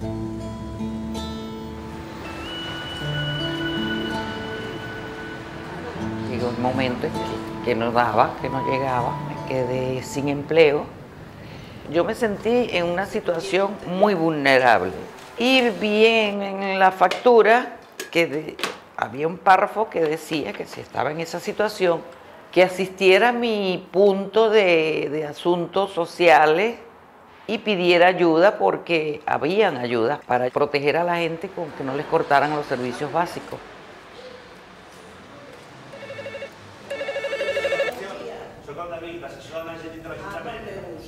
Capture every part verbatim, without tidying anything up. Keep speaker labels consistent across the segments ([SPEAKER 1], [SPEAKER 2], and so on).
[SPEAKER 1] Llegó un momento en que, que no daba, que no llegaba, me quedé sin empleo. Yo me sentí en una situación muy vulnerable y vi en, en la factura que de, había un párrafo que decía que si estaba en esa situación, que asistiera a mi punto de, de asuntos sociales y pidiera ayuda porque habían ayudas para proteger a la gente con que no les cortaran los servicios básicos.
[SPEAKER 2] Soc el David, l'assessor energètic de l'Ajuntament.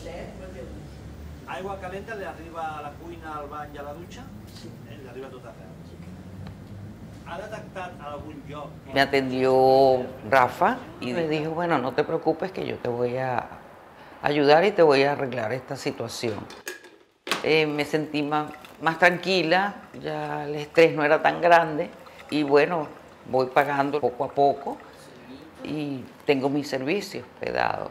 [SPEAKER 2] Aigua calenta li arriba a la cuina, al bany i a la dutxa? Sí. Li arriba tot arreu. ¿Ha detectat algún lloc?
[SPEAKER 1] Me atendió Rafa y me dijo, bueno, no te preocupes que yo te voy a ayudar y te voy a arreglar esta situación. Eh, me sentí más, más tranquila, ya el estrés no era tan grande y bueno, voy pagando poco a poco y tengo mis servicios pedados.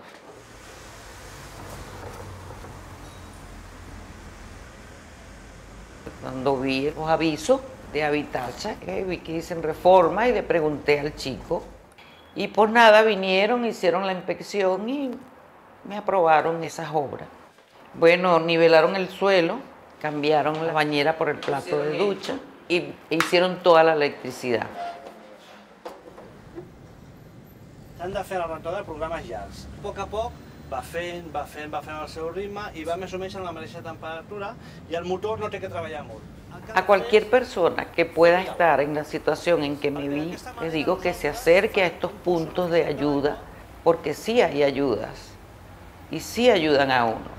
[SPEAKER 1] Cuando vi los avisos de Habitacha, eh, vi que dicen reforma y le pregunté al chico y pues nada, vinieron, hicieron la inspección y me aprobaron esas obras. Bueno, nivelaron el suelo, cambiaron la bañera por el plato de ducha y hicieron toda la electricidad.
[SPEAKER 2] S'han de fer la rentada de programes llargs. A poc a poc va fent, va fent, va fent el seu ritme i va més o menys en la mateixa temperatura i el motor no té que treballar molt.
[SPEAKER 1] A cualquier persona que pueda estar en la situación en que me vi, les digo que se acerque a estos puntos de ayuda, porque sí hay ayudas y sí ayudan a uno.